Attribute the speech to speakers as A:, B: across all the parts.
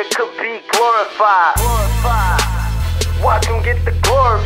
A: could be glorified. Watch him get the glory.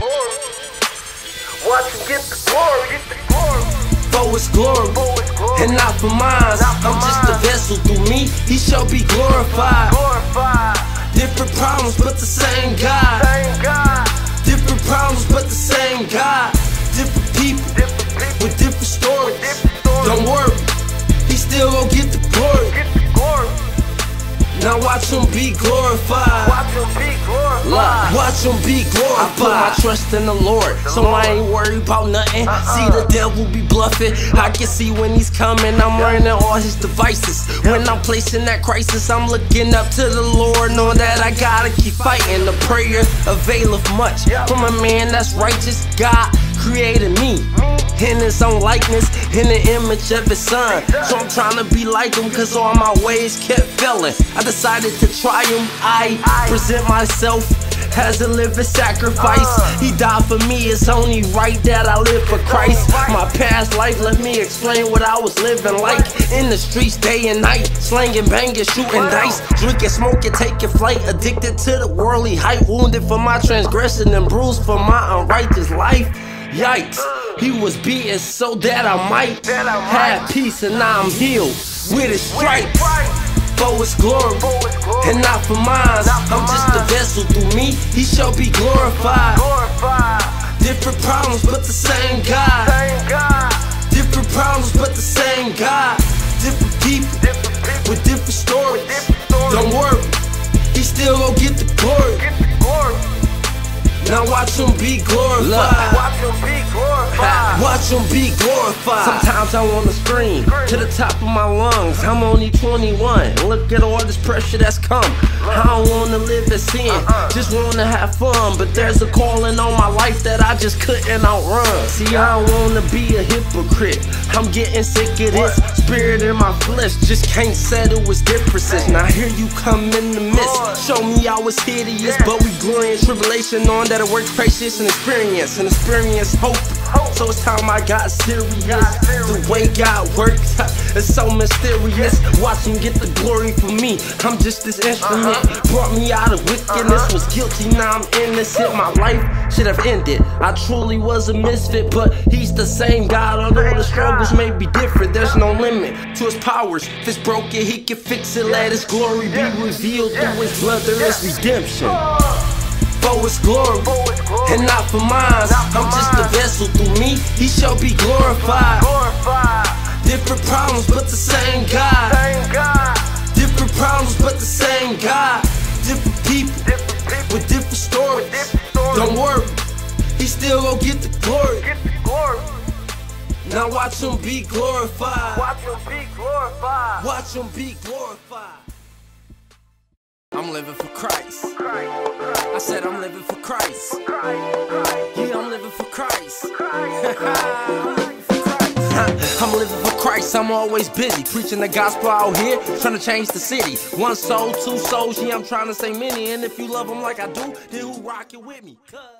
A: Watch him get the glory.
B: For his glory, and not for mine. I'm just a vessel. Through me, he shall be glorified. Different problems, but the same God. Different problems, but the same God. Different people with different stories. Don't worry, he still gon' get the glory. Now watch him be glorified. Watch him be glorified. I put my trust in the Lord, so I ain't worried about nothing. See the devil be bluffing, I can see when he's coming. I'm learning all his devices. When I'm placing that crisis, I'm looking up to the Lord, knowing that I gotta keep fighting. The prayer availeth much from a man that's righteous. God created me in his own likeness, in the image of his son. So I'm trying to be like him, cause all my ways kept failing. I decided to try him. I present myself as a living sacrifice. He died for me, it's only right that I live for Christ. My past life, let me explain what I was living like. In the streets day and night, slanging, banging, shooting dice, drinking, smoking, taking flight, addicted to the worldly hype, wounded for my transgression and bruised for my unrighteous life. Yikes, he was beaten so that I might have peace, and now I'm healed with his stripes. For his glory, and not for mine. I'm just a vessel. Through me, he shall be glorified. Different problems, but the same God. Different problems, but the same God. Different people with different stories. Don't worry, he still gon' get the glory. Now watch him be glorified. Watch him be glorified. Sometimes I wanna scream to the top of my lungs. I'm only 21. Look at all this pressure that's come. I don't wanna live in sin, just wanna have fun. But there's a calling on my life that I just couldn't outrun. See, I don't wanna be a hypocrite. I'm getting sick of this spirit in my flesh. Just can't settle its differences. Now here you come in the midst. Show me I was hideous, but we glory in tribulation, on that it works patience and experience hope. So it's time I got serious. The way God works is so mysterious. Watch him get the glory for me. I'm just this instrument. Brought me out of wickedness. Was guilty, now I'm innocent. My life should have ended. I truly was a misfit, but he's the same God. Although the struggles may be different, there's no limit to his powers. If it's broken, he can fix it. Let his glory be revealed through his blood. There is redemption. For his glory, and not for mine. I'm just a vessel. Through me, he shall be glorified. Different problems, but the same God. Different problems, but the same God. Different people with different stories. Don't worry, he still gon' get the glory. Now watch him be glorified. Watch him be glorified. I'm living for Christ. I said I'm living for Christ. Yeah, I'm living for Christ. I'm living for Christ, I'm always busy preaching the gospel out here, trying to change the city. 1 soul, 2 souls, yeah, I'm trying to say many. And if you love them like I do, then who rockin' with me?